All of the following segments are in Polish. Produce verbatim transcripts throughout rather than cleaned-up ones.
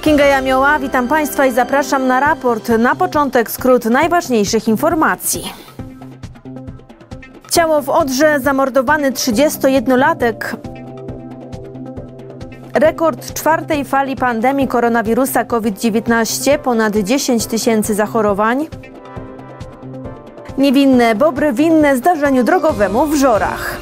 Kinga Jamioła, witam Państwa i zapraszam na raport. Na początek skrót najważniejszych informacji. Ciało w Odrze, zamordowany trzydziestojednolatek. Rekord czwartej fali pandemii koronawirusa COVID dziewiętnaście, ponad dziesięć tysięcy zachorowań. Niewinne bobry winne zdarzeniu drogowemu w Żorach.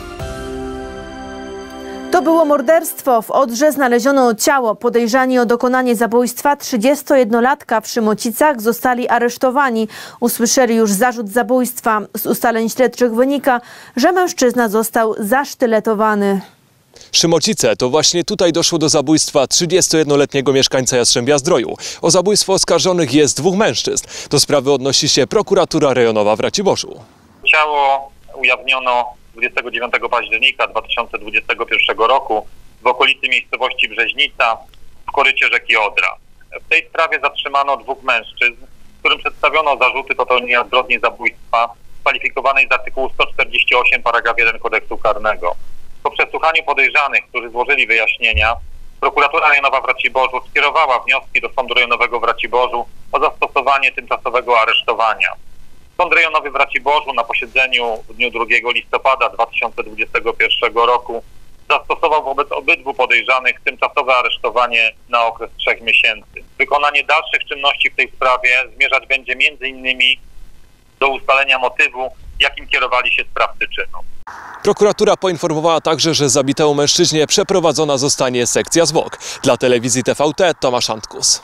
To było morderstwo. W Odrze znaleziono ciało. Podejrzani o dokonanie zabójstwa trzydziestojednolatka w Szymocicach zostali aresztowani. Usłyszeli już zarzut zabójstwa. Z ustaleń śledczych wynika, że mężczyzna został zasztyletowany. Szymocice, to właśnie tutaj doszło do zabójstwa trzydziestojednoletniego mieszkańca Jastrzębia-Zdroju. O zabójstwo oskarżonych jest dwóch mężczyzn. Do sprawy odnosi się prokuratura rejonowa w Raciborzu. Ciało ujawniono dwudziestego dziewiątego października dwa tysiące dwudziestego pierwszego roku w okolicy miejscowości Brzeźnica w korycie rzeki Odra. W tej sprawie zatrzymano dwóch mężczyzn, którym przedstawiono zarzuty popełnienia zbrodni zabójstwa kwalifikowanej z artykułu sto czterdzieści osiem paragraf jeden kodeksu karnego. Po przesłuchaniu podejrzanych, którzy złożyli wyjaśnienia, prokuratura rejonowa w Raciborzu skierowała wnioski do Sądu Rejonowego w Raciborzu o zastosowanie tymczasowego aresztowania. Sąd Rejonowy w Raciborzu na posiedzeniu w dniu drugiego listopada dwa tysiące dwudziestego pierwszego roku zastosował wobec obydwu podejrzanych tymczasowe aresztowanie na okres trzech miesięcy. Wykonanie dalszych czynności w tej sprawie zmierzać będzie między innymi do ustalenia motywu, jakim kierowali się sprawcy czynu. Prokuratura poinformowała także, że zabitemu mężczyźnie przeprowadzona zostanie sekcja zwłok. Dla telewizji T V T Tomasz Antkus.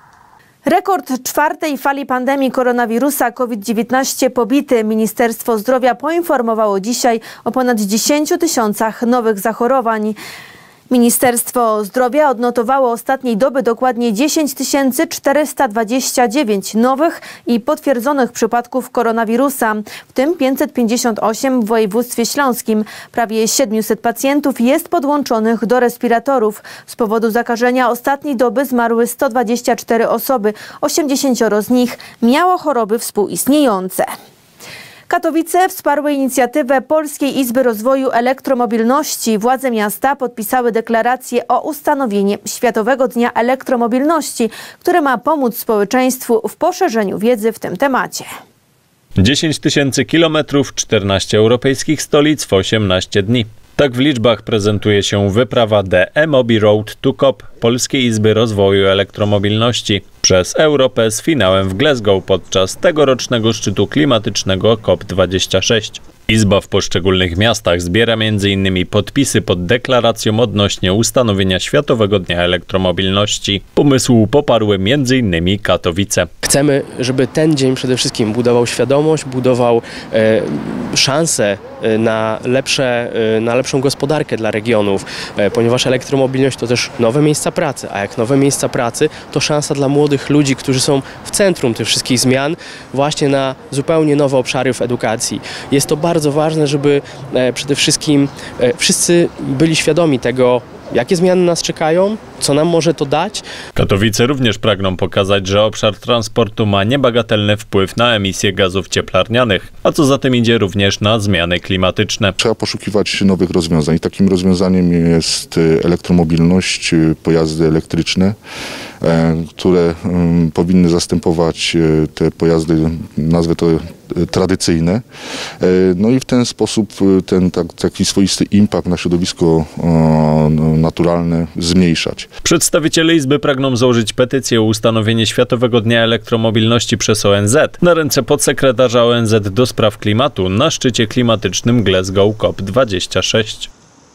Rekord czwartej fali pandemii koronawirusa COVID dziewiętnaście pobity. Ministerstwo Zdrowia poinformowało dzisiaj o ponad dziesięciu tysiącach nowych zachorowań. Ministerstwo Zdrowia odnotowało ostatniej doby dokładnie dziesięć tysięcy czterysta dwadzieścia dziewięć nowych i potwierdzonych przypadków koronawirusa, w tym pięćset pięćdziesiąt osiem w województwie śląskim. Prawie siedmiuset pacjentów jest podłączonych do respiratorów. Z powodu zakażenia ostatniej doby zmarły sto dwadzieścia cztery osoby. osiemdziesięcioro z nich miało choroby współistniejące. Katowice wsparły inicjatywę Polskiej Izby Rozwoju Elektromobilności. Władze miasta podpisały deklarację o ustanowieniu Światowego Dnia Elektromobilności, który ma pomóc społeczeństwu w poszerzeniu wiedzy w tym temacie. dziesięć tysięcy kilometrów, czternaście europejskich stolic w osiemnaście dni. Tak w liczbach prezentuje się wyprawa The E-Mobi Road to C O P Polskiej Izby Rozwoju Elektromobilności przez Europę z finałem w Glasgow podczas tegorocznego szczytu klimatycznego COP dwadzieścia sześć. Izba w poszczególnych miastach zbiera między innymi podpisy pod deklaracją odnośnie ustanowienia Światowego Dnia Elektromobilności. Pomysł poparły między innymi Katowice. Chcemy, żeby ten dzień przede wszystkim budował świadomość, budował e, szanse na, lepsze, e, na lepszą gospodarkę dla regionów, e, ponieważ elektromobilność to też nowe miejsca pracy, a jak nowe miejsca pracy, to szansa dla młodych ludzi, którzy są w centrum tych wszystkich zmian, właśnie na zupełnie nowe obszary w edukacji. Jest to bardzo ważne, żeby e, przede wszystkim e, wszyscy byli świadomi tego, jakie zmiany nas czekają, co nam może to dać. Katowice również pragną pokazać, że obszar transportu ma niebagatelny wpływ na emisję gazów cieplarnianych, a co za tym idzie również na zmiany klimatyczne. Trzeba poszukiwać nowych rozwiązań. Takim rozwiązaniem jest elektromobilność, pojazdy elektryczne, które powinny zastępować te pojazdy, nazwę to tradycyjne. No i w ten sposób ten tak, taki swoisty impact na środowisko naturalne zmniejszać. Przedstawiciele Izby pragną złożyć petycję o ustanowienie Światowego Dnia Elektromobilności przez O N Z na ręce podsekretarza O N Z do spraw klimatu na szczycie klimatycznym Glasgow COP dwadzieścia sześć.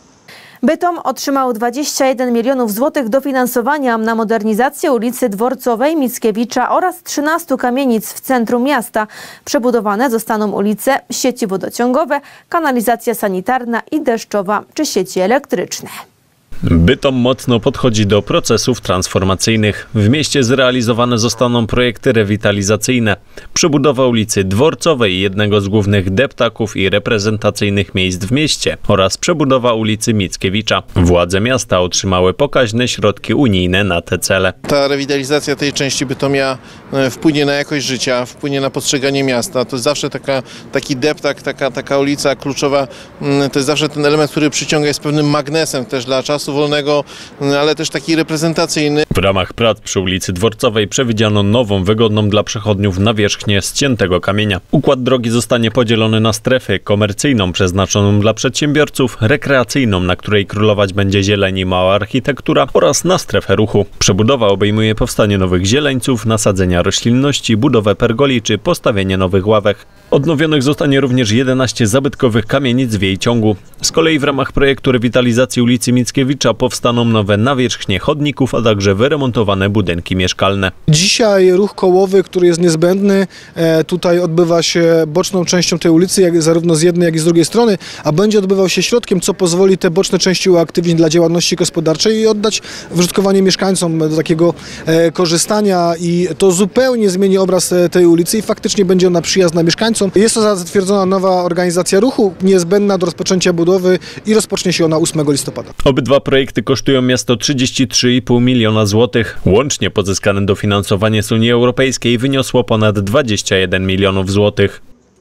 Bytom otrzymał dwadzieścia jeden milionów złotych dofinansowania na modernizację ulicy Dworcowej, Mickiewicza oraz trzynastu kamienic w centrum miasta. Przebudowane zostaną ulice, sieci wodociągowe, kanalizacja sanitarna i deszczowa czy sieci elektryczne. Bytom mocno podchodzi do procesów transformacyjnych. W mieście zrealizowane zostaną projekty rewitalizacyjne. Przebudowa ulicy Dworcowej, jednego z głównych deptaków i reprezentacyjnych miejsc w mieście, oraz przebudowa ulicy Mickiewicza. Władze miasta otrzymały pokaźne środki unijne na te cele. Ta rewitalizacja tej części Bytomia wpłynie na jakość życia, wpłynie na postrzeganie miasta. To jest zawsze taka, taki deptak, taka, taka ulica kluczowa. To jest zawsze ten element, który przyciąga, jest pewnym magnesem też dla czasu czasu wolnego, ale też taki reprezentacyjny. W ramach prac przy ulicy Dworcowej przewidziano nową, wygodną dla przechodniów nawierzchnię z ciętego kamienia. Układ drogi zostanie podzielony na strefę komercyjną przeznaczoną dla przedsiębiorców, rekreacyjną, na której królować będzie zieleń i mała architektura, oraz na strefę ruchu. Przebudowa obejmuje powstanie nowych zieleńców, nasadzenia roślinności, budowę pergoli czy postawienie nowych ławek. Odnowionych zostanie również jedenaście zabytkowych kamienic w jej ciągu. Z kolei w ramach projektu rewitalizacji ulicy Mickiewicza powstaną nowe nawierzchnie chodników, a także wyremontowane budynki mieszkalne. Dzisiaj ruch kołowy, który jest niezbędny, tutaj odbywa się boczną częścią tej ulicy, jak zarówno z jednej, jak i z drugiej strony, a będzie odbywał się środkiem, co pozwoli te boczne części uaktywnić dla działalności gospodarczej i oddać w użytkowanie mieszkańcom do takiego korzystania, i to zupełnie zmieni obraz tej ulicy i faktycznie będzie ona przyjazna mieszkańcom. Jest to zatwierdzona nowa organizacja ruchu, niezbędna do rozpoczęcia budowy i rozpocznie się ona ósmego listopada. Obydwa projekty kosztują miasto trzydzieści trzy i pół miliona złotych. Łącznie pozyskane dofinansowanie z Unii Europejskiej wyniosło ponad dwadzieścia jeden milionów złotych.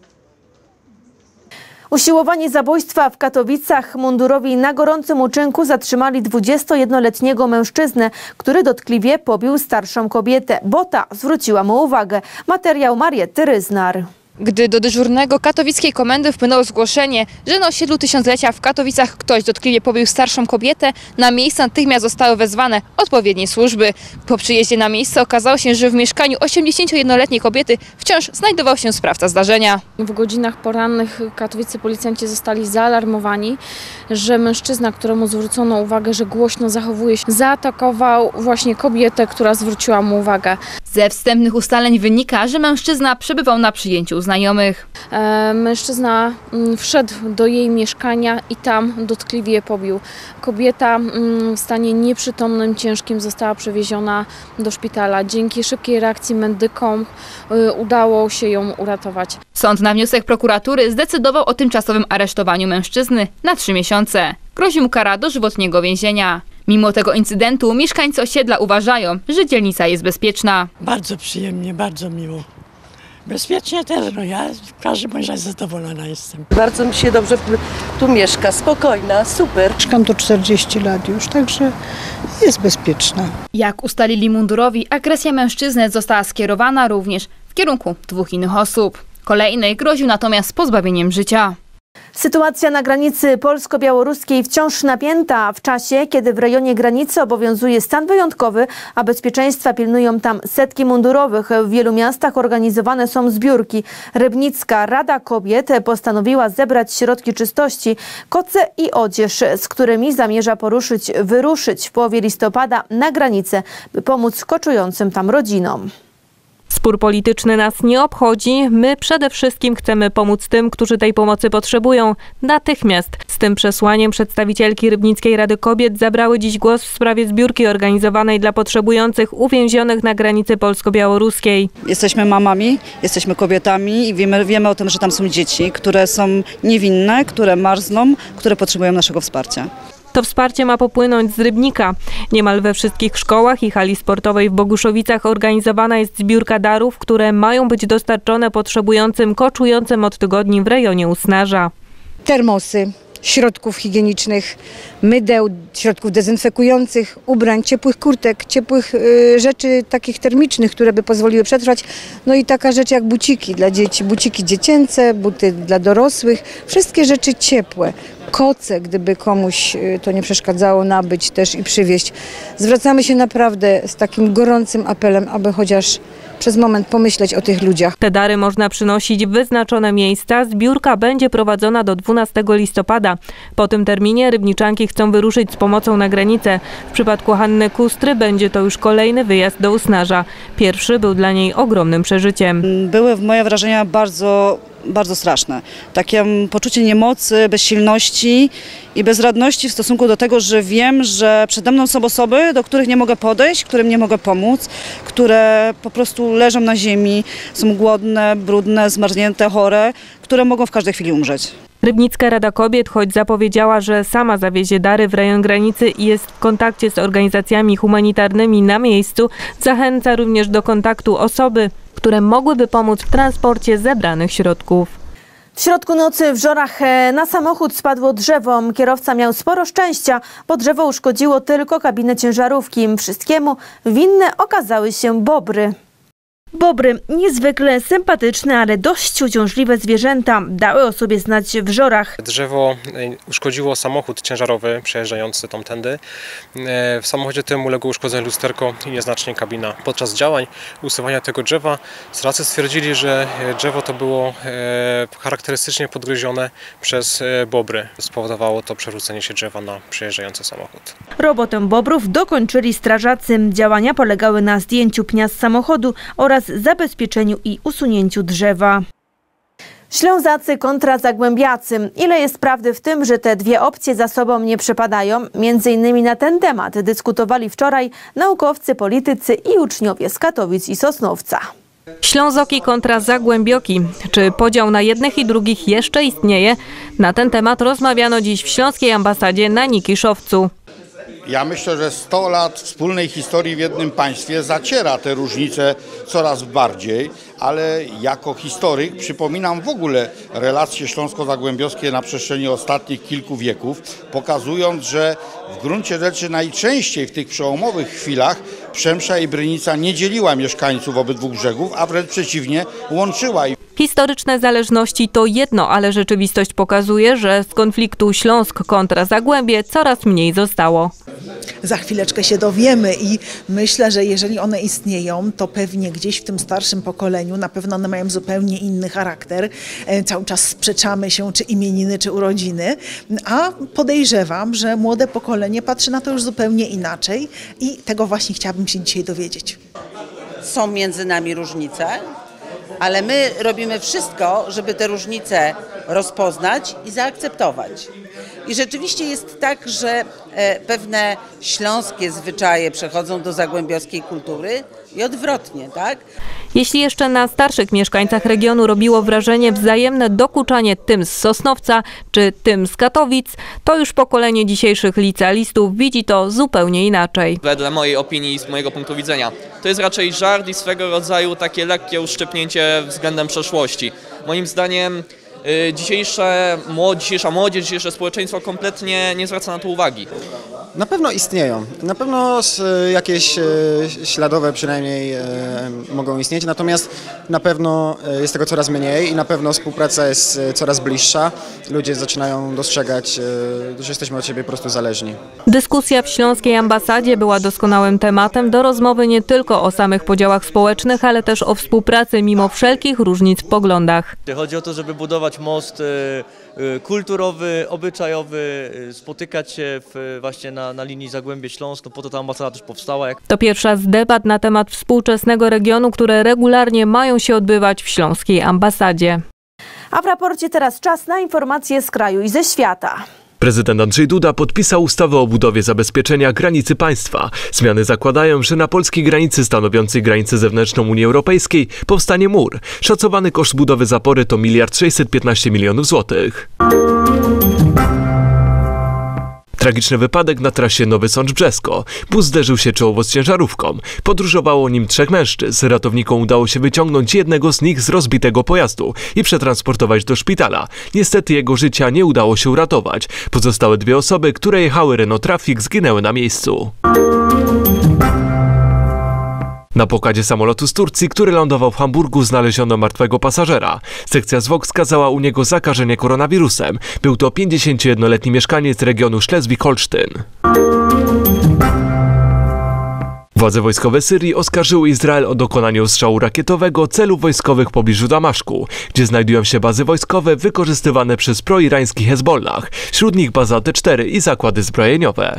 Usiłowanie zabójstwa w Katowicach. Mundurowi na gorącym uczynku zatrzymali dwudziestojednoletniego mężczyznę, który dotkliwie pobił starszą kobietę, bo ta zwróciła mu uwagę. Materiał Mariety Ryznar. Gdy do dyżurnego katowickiej komendy wpłynęło zgłoszenie, że na osiedlu Tysiąclecia w Katowicach ktoś dotkliwie pobił starszą kobietę, na miejsce natychmiast zostały wezwane odpowiednie służby. Po przyjeździe na miejsce okazało się, że w mieszkaniu osiemdziesięciojednoletniej kobiety wciąż znajdował się sprawca zdarzenia. W godzinach porannych katowiccy policjanci zostali zaalarmowani, że mężczyzna, któremu zwrócono uwagę, że głośno zachowuje się, zaatakował właśnie kobietę, która zwróciła mu uwagę. Ze wstępnych ustaleń wynika, że mężczyzna przebywał na przyjęciu znajomych. E, mężczyzna m, wszedł do jej mieszkania i tam dotkliwie pobił. Kobieta m, w stanie nieprzytomnym, ciężkim została przewieziona do szpitala. Dzięki szybkiej reakcji medykom y, udało się ją uratować. Sąd na wniosek prokuratury zdecydował o tymczasowym aresztowaniu mężczyzny na trzy miesiące. Grozi mu kara dożywotniego więzienia. Mimo tego incydentu mieszkańcy osiedla uważają, że dzielnica jest bezpieczna. Bardzo przyjemnie, bardzo miło. Bezpiecznie też, no ja w każdym razie zadowolona jestem. Bardzo mi się dobrze tu mieszka, spokojna, super. Mieszkam tu czterdzieści lat już, także jest bezpieczna. Jak ustalili mundurowi, agresja mężczyzny została skierowana również w kierunku dwóch innych osób. Kolejnej groził natomiast pozbawieniem życia. Sytuacja na granicy polsko-białoruskiej wciąż napięta w czasie, kiedy w rejonie granicy obowiązuje stan wyjątkowy, a bezpieczeństwa pilnują tam setki mundurowych. W wielu miastach organizowane są zbiórki. Rybnicka Rada Kobiet postanowiła zebrać środki czystości, koce i odzież, z którymi zamierza poruszyć, wyruszyć w połowie listopada na granicę, by pomóc koczującym tam rodzinom. Spór polityczny nas nie obchodzi. My przede wszystkim chcemy pomóc tym, którzy tej pomocy potrzebują natychmiast. Z tym przesłaniem przedstawicielki Rybnickiej Rady Kobiet zabrały dziś głos w sprawie zbiórki organizowanej dla potrzebujących uwięzionych na granicy polsko-białoruskiej. Jesteśmy mamami, jesteśmy kobietami i wiemy, wiemy o tym, że tam są dzieci, które są niewinne, które marzną, które potrzebują naszego wsparcia. To wsparcie ma popłynąć z Rybnika. Niemal we wszystkich szkołach i hali sportowej w Boguszowicach organizowana jest zbiórka darów, które mają być dostarczone potrzebującym koczującym od tygodni w rejonie Usnarza. Termosy, środków higienicznych, mydeł, środków dezynfekujących, ubrań, ciepłych kurtek, ciepłych y, rzeczy takich termicznych, które by pozwoliły przetrwać. No i taka rzecz jak buciki dla dzieci, buciki dziecięce, buty dla dorosłych, wszystkie rzeczy ciepłe. Koce, gdyby komuś to nie przeszkadzało, nabyć też i przywieźć. Zwracamy się naprawdę z takim gorącym apelem, aby chociaż przez moment pomyśleć o tych ludziach. Te dary można przynosić w wyznaczone miejsca. Zbiórka będzie prowadzona do dwunastego listopada. Po tym terminie rybniczanki chcą wyruszyć z pomocą na granicę. W przypadku Hanny Kustry będzie to już kolejny wyjazd do Usnarza. Pierwszy był dla niej ogromnym przeżyciem. Były moje wrażenia bardzo bardzo straszne. Takie poczucie niemocy, bezsilności i bezradności w stosunku do tego, że wiem, że przede mną są osoby, do których nie mogę podejść, którym nie mogę pomóc, które po prostu leżą na ziemi, są głodne, brudne, zmarznięte, chore, które mogą w każdej chwili umrzeć. Rybnicka Rada Kobiet, choć zapowiedziała, że sama zawiezie dary w rejon granicy i jest w kontakcie z organizacjami humanitarnymi na miejscu, zachęca również do kontaktu osoby, które mogłyby pomóc w transporcie zebranych środków. W środku nocy w Żorach na samochód spadło drzewo. Kierowca miał sporo szczęścia, bo drzewo uszkodziło tylko kabinę ciężarówki. Wszystkiemu winne okazały się bobry. Bobry, niezwykle sympatyczne, ale dość uciążliwe zwierzęta, dały o sobie znać w Żorach. Drzewo uszkodziło samochód ciężarowy przejeżdżający tamtędy. W samochodzie tym uległo uszkodzeniu lusterko i nieznacznie kabina. Podczas działań usuwania tego drzewa strażacy stwierdzili, że drzewo to było charakterystycznie podgryzione przez bobry. Spowodowało to przerzucenie się drzewa na przejeżdżający samochód. Robotę bobrów dokończyli strażacy. Działania polegały na zdjęciu pnia z samochodu oraz zabezpieczeniu i usunięciu drzewa. Ślązacy kontra Zagłębiacy. Ile jest prawdy w tym, że te dwie opcje za sobą nie przepadają? Między innymi na ten temat dyskutowali wczoraj naukowcy, politycy i uczniowie z Katowic i Sosnowca. Ślązoki kontra Zagłębioki. Czy podział na jednych i drugich jeszcze istnieje? Na ten temat rozmawiano dziś w Śląskiej Ambasadzie na Nikiszowcu. Ja myślę, że sto lat wspólnej historii w jednym państwie zaciera te różnice coraz bardziej, ale jako historyk przypominam w ogóle relacje śląsko-zagłębiowskie na przestrzeni ostatnich kilku wieków, pokazując, że w gruncie rzeczy najczęściej w tych przełomowych chwilach Przemsza i Brynica nie dzieliła mieszkańców obydwu brzegów, a wręcz przeciwnie, łączyła. Historyczne zależności to jedno, ale rzeczywistość pokazuje, że z konfliktu Śląsk kontra Zagłębie coraz mniej zostało. Za chwileczkę się dowiemy i myślę, że jeżeli one istnieją, to pewnie gdzieś w tym starszym pokoleniu, na pewno one mają zupełnie inny charakter. Cały czas sprzeczamy się, czy imieniny, czy urodziny, a podejrzewam, że młode pokolenie patrzy na to już zupełnie inaczej i tego właśnie chciałabym się dzisiaj dowiedzieć. Są między nami różnice, ale my robimy wszystko, żeby te różnice rozpoznać i zaakceptować. I rzeczywiście jest tak, że pewne śląskie zwyczaje przechodzą do zagłębiowskiej kultury i odwrotnie, tak? Jeśli jeszcze na starszych mieszkańcach regionu robiło wrażenie wzajemne dokuczanie tym z Sosnowca czy tym z Katowic, to już pokolenie dzisiejszych licealistów widzi to zupełnie inaczej. Wedle mojej opinii i z mojego punktu widzenia to jest raczej żart i swego rodzaju takie lekkie uszczypnięcie względem przeszłości. Moim zdaniem Dzisiejsze, dzisiejsza młodzież, dzisiejsze społeczeństwo kompletnie nie zwraca na to uwagi. Na pewno istnieją. Na pewno jakieś śladowe przynajmniej mogą istnieć, natomiast na pewno jest tego coraz mniej i na pewno współpraca jest coraz bliższa. Ludzie zaczynają dostrzegać, że jesteśmy od siebie po prostu zależni. Dyskusja w Śląskiej Ambasadzie była doskonałym tematem do rozmowy nie tylko o samych podziałach społecznych, ale też o współpracy mimo wszelkich różnic w poglądach. Chodzi o to, żeby budować most kulturowy, obyczajowy, spotykać się w, właśnie na, na linii Zagłębie-Śląsk, no po to ta ambasada też powstała. To pierwsza z debat na temat współczesnego regionu, które regularnie mają się odbywać w Śląskiej Ambasadzie. A w raporcie teraz czas na informacje z kraju i ze świata. Prezydent Andrzej Duda podpisał ustawę o budowie zabezpieczenia granicy państwa. Zmiany zakładają, że na polskiej granicy stanowiącej granicę zewnętrzną Unii Europejskiej powstanie mur. Szacowany koszt budowy zapory to miliard sześćset piętnaście milionów złotych. Tragiczny wypadek na trasie Nowy Sącz-Brzesko. Bus zderzył się czołowo z ciężarówką. Podróżowało nim trzech mężczyzn. Ratownikom udało się wyciągnąć jednego z nich z rozbitego pojazdu i przetransportować do szpitala. Niestety jego życia nie udało się uratować. Pozostałe dwie osoby, które jechały Renault Traffic, zginęły na miejscu. Na pokładzie samolotu z Turcji, który lądował w Hamburgu, znaleziono martwego pasażera. Sekcja zwłok skazała u niego zakażenie koronawirusem. Był to pięćdziesięciojednoletni mieszkaniec regionu Szlezwik-Holsztyn. Władze wojskowe Syrii oskarżyły Izrael o dokonanie ostrzału rakietowego celów wojskowych w pobliżu Damaszku, gdzie znajdują się bazy wojskowe wykorzystywane przez proirański Hezbollah. Wśród nich baza T cztery i zakłady zbrojeniowe.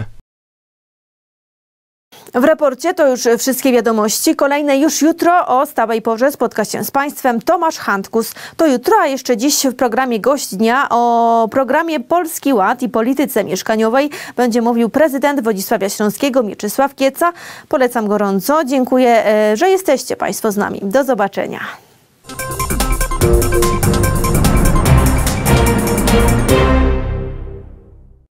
W raporcie to już wszystkie wiadomości. Kolejne już jutro o stałej porze spotka się z Państwem Tomasz Handkus. To jutro, a jeszcze dziś w programie Gość Dnia o programie Polski Ład i polityce mieszkaniowej będzie mówił prezydent Wodzisławia Śląskiego Mieczysław Kieca. Polecam gorąco. Dziękuję, że jesteście Państwo z nami. Do zobaczenia.